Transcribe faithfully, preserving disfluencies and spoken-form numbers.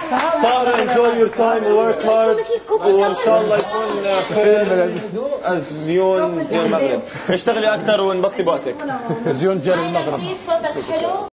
طاهر enjoy your time work hard وان شاء الله يكون خير زيون ديال المغرب. اشتغلي اكثر وانبسطي بوقتك. زيون ديال المغرب.